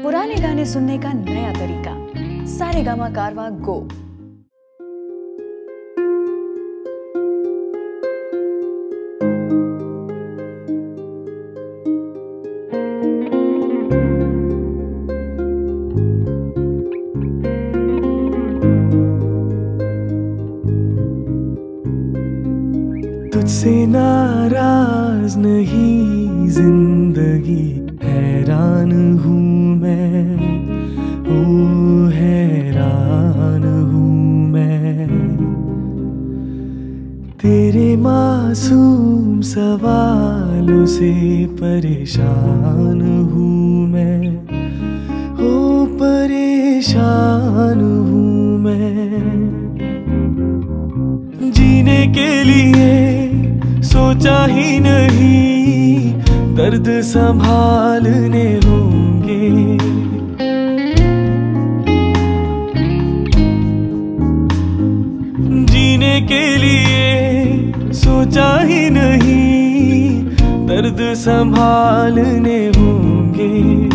पुराने गाने सुनने का नया तरीका। सारेगामा कारवां गो। तुझसे नाराज नहीं जिंदगी, हैरान हूँ मैं, ओ हैरान हूँ मैं। तेरे मासूम सवालों से परेशान हूँ मैं, ओ परेशान हूँ मैं। जीने के लिए सोचा ही नहीं, दर्द संभालने होंगे। जीने के लिए सोचा ही नहीं, दर्द संभालने होंगे।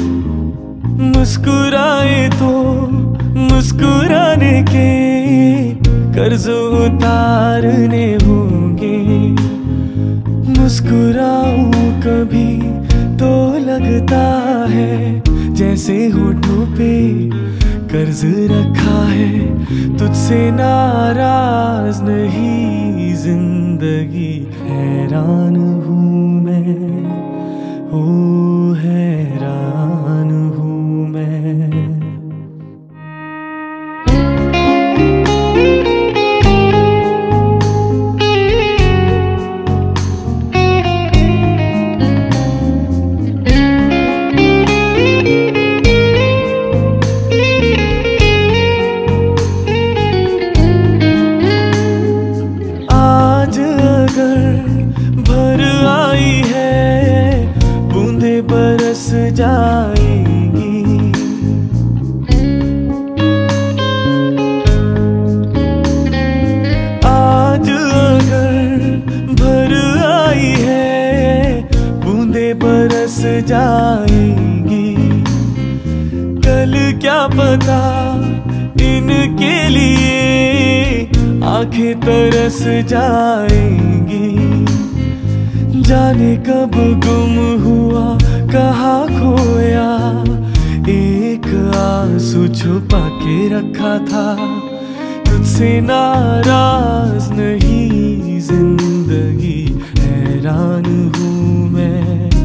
मुस्कुराए तो मुस्कुराने के कर्ज उतारने होंगे। मुस्कुराऊं कभी तो लगता है जैसे होठों पे कर्ज रखा है। तुझसे नाराज नहीं जिंदगी, हैरान हूँ मैं, ओ हैरान हूँ मैं। भर आई है बूंदे बरस जाएंगी। आज अगर भर आई है बूंदे बरस जाएंगी। कल क्या पता इनके लिए आंखें तरस जाएंगी। जाने कब गुम हुआ कहाँ खोया, एक आंसू छुपा के रखा था। तुझसे नाराज नहीं जिंदगी, हैरान हूँ मैं।